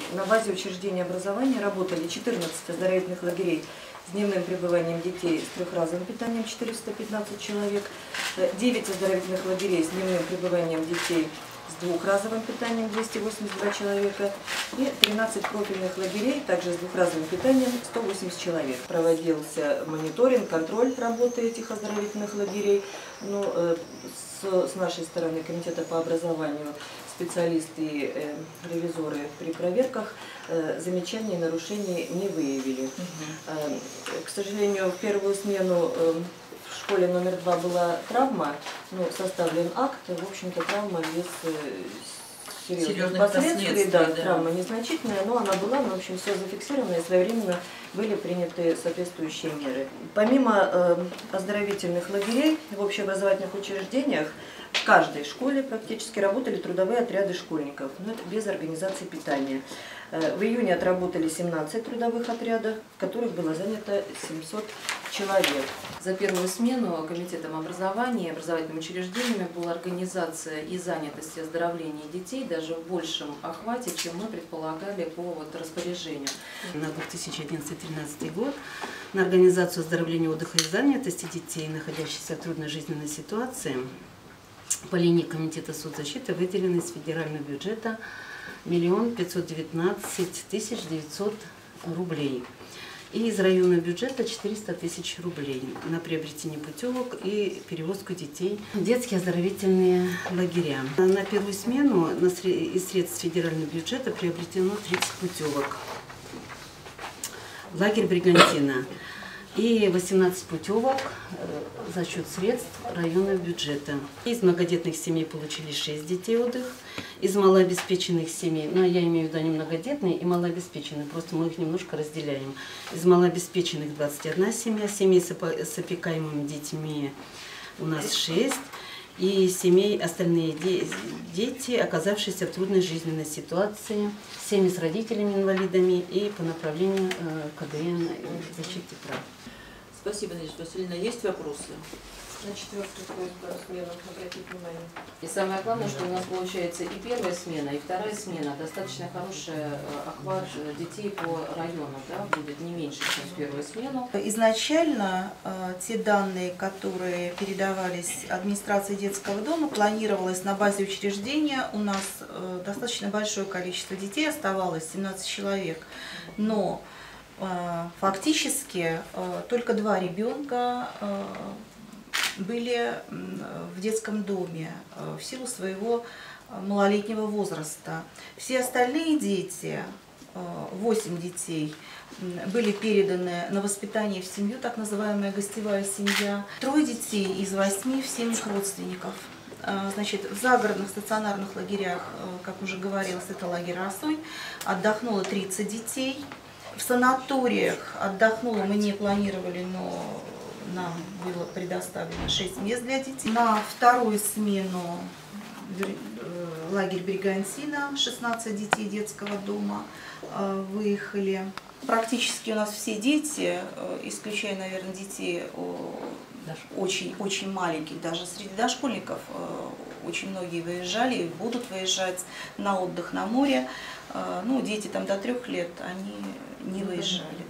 на базе учреждения образования работали 14 оздоровительных лагерей с дневным пребыванием детей с трехразовым питанием 415 человек, 9 оздоровительных лагерей с дневным пребыванием детей с двухразовым питанием 282 человека и 13 профильных лагерей, также с двухразовым питанием 180 человек. Проводился мониторинг, контроль работы этих оздоровительных лагерей. С нашей стороны Комитета по образованию специалисты и ревизоры при проверках замечаний и нарушений не выявили. К сожалению, в первую смену в школе номер 2 была травма, составлен акт, в общем-то травма без серьезных последствий, да. Травма незначительная, но она была, в общем, все зафиксировано и своевременно были приняты соответствующие меры. Помимо оздоровительных лагерей в общеобразовательных учреждениях в каждой школе практически работали трудовые отряды школьников, но это без организации питания. В июне отработали 17 трудовых отрядов, в которых было занято 700 человек. За первую смену Комитетом образования и образовательными учреждениями была организация и занятость и оздоровления детей даже в большем охвате, чем мы предполагали по распоряжению. На 2011-2013 год на организацию оздоровления, отдыха и занятости детей, находящихся в трудной жизненной ситуации, по линии Комитета соцзащиты выделено из федерального бюджета 1 519 900 рублей. И из районного бюджета 400 000 рублей на приобретение путевок и перевозку детей в детские оздоровительные лагеря. На первую смену из средств федерального бюджета приобретено 30 путевок в лагерь Бригантина и 18 путевок за счет средств районного бюджета. Из многодетных семей получили 6 детей отдых, из малообеспеченных семей, я имею в виду не многодетные и малообеспеченные, просто мы их немножко разделяем. Из малообеспеченных 21 семья, семей с опекаемыми детьми у нас 6, и семей остальные дети, оказавшиеся в трудной жизненной ситуации, семьи с родителями-инвалидами и по направлению КДН и защиты прав. Спасибо, Надежда Васильевна. Есть вопросы? На четвертую смену обратить внимание. И самое главное, что у нас получается и первая смена, и вторая смена. Достаточно хороший охват детей по району, будет не меньше, чем в первую смену. Изначально те данные, которые передавались администрации детского дома, планировалось на базе учреждения. У нас достаточно большое количество детей оставалось, 17 человек. Но фактически только 2 ребенка были в детском доме в силу своего малолетнего возраста. Все остальные дети, 8 детей, были переданы на воспитание в семью, так называемая гостевая семья. 3 детей из 8 в семьях родственников. Значит, в загородных стационарных лагерях, как уже говорилось, это лагерь Росой, отдохнуло 30 детей. В санаториях отдохнуло, мы не планировали, но нам было предоставлено 6 мест для детей. На вторую смену лагерь Бригантина, 16 детей детского дома выехали. Практически у нас все дети, исключая, наверное, детей очень маленьких, даже среди дошкольников, очень многие выезжали и будут выезжать на отдых на море. Дети там до 3 лет, они не выезжали.